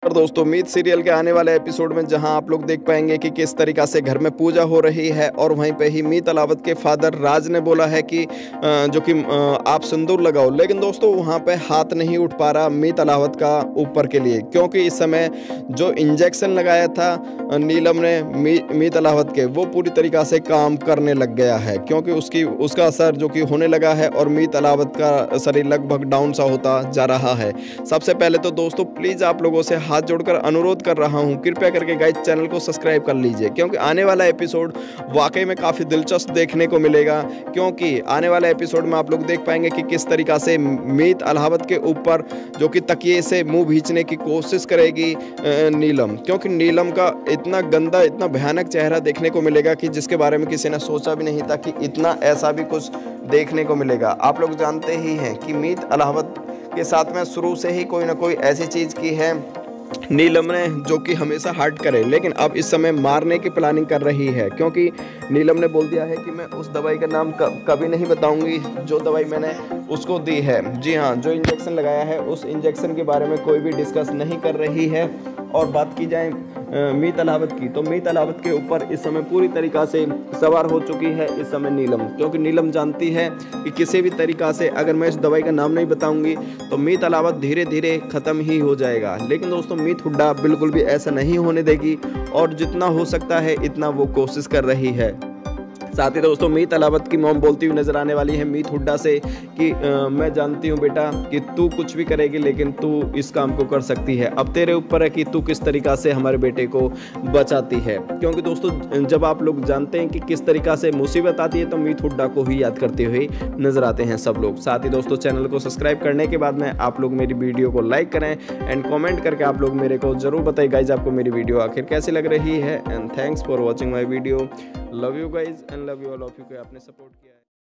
और दोस्तों मीत सीरियल के आने वाले एपिसोड में जहां आप लोग देख पाएंगे कि किस तरीका से घर में पूजा हो रही है और वहीं पे ही मीत अलावत के फादर राज ने बोला है कि आप सिंदूर लगाओ, लेकिन दोस्तों वहां पे हाथ नहीं उठ पा रहा मीत अलावत का ऊपर के लिए, क्योंकि इस समय जो इंजेक्शन लगाया था नीलम ने मीत अलावत के, वो पूरी तरीका से काम करने लग गया है, क्योंकि उसका असर जो कि होने लगा है और मीत अलावत का शरीर लगभग डाउन सा होता जा रहा है। सबसे पहले तो दोस्तों प्लीज़ आप लोगों से हाथ जोड़कर अनुरोध कर रहा हूं, कृपया करके गाइस चैनल को सब्सक्राइब कर लीजिए, क्योंकि आने वाला एपिसोड वाकई में काफ़ी दिलचस्प देखने को मिलेगा। क्योंकि आने वाले एपिसोड में आप लोग देख पाएंगे कि किस तरीका से मीत अलावत के ऊपर जो कि तकिए से मुंह भींचने की कोशिश करेगी नीलम, क्योंकि नीलम का इतना गंदा, इतना भयानक चेहरा देखने को मिलेगा कि जिसके बारे में किसी ने सोचा भी नहीं था कि इतना ऐसा भी कुछ देखने को मिलेगा। आप लोग जानते ही हैं कि मीत अलावत के साथ में शुरू से ही कोई ना कोई ऐसी चीज़ की है नीलम ने जो कि हमेशा हर्ट करे, लेकिन अब इस समय मारने की प्लानिंग कर रही है, क्योंकि नीलम ने बोल दिया है कि मैं उस दवाई का नाम कभी नहीं बताऊंगी जो दवाई मैंने उसको दी है। जी हाँ, जो इंजेक्शन लगाया है उस इंजेक्शन के बारे में कोई भी डिस्कस नहीं कर रही है। और बात की जाए मीत अलावत की, तो मीत अलावत के ऊपर इस समय पूरी तरीका से सवार हो चुकी है इस समय नीलम, क्योंकि नीलम जानती है कि किसी भी तरीका से अगर मैं इस दवाई का नाम नहीं बताऊंगी तो मीत अलावत धीरे धीरे ख़त्म ही हो जाएगा। लेकिन दोस्तों मीत हुड्डा बिल्कुल भी ऐसा नहीं होने देगी और जितना हो सकता है इतना वो कोशिश कर रही है। साथ ही दोस्तों मीत अलावत की मॉम बोलती हुई नजर आने वाली है मीत हुड्डा से कि मैं जानती हूँ बेटा कि तू कुछ भी करेगी लेकिन तू इस काम को कर सकती है, अब तेरे ऊपर है कि तू किस तरीका से हमारे बेटे को बचाती है। क्योंकि दोस्तों जब आप लोग जानते हैं कि किस तरीका से मुसीबत आती है तो मीत हुड्डा को ही याद करते हुए नजर आते हैं सब लोग। साथ ही दोस्तों चैनल को सब्सक्राइब करने के बाद में आप लोग मेरी वीडियो को लाइक करें एंड कॉमेंट करके आप लोग मेरे को जरूर बताइए गाइज आपको मेरी वीडियो आखिर कैसी लग रही है। And thanks for watching my video. Love you guys and love you all of you को आपने सपोर्ट किया है।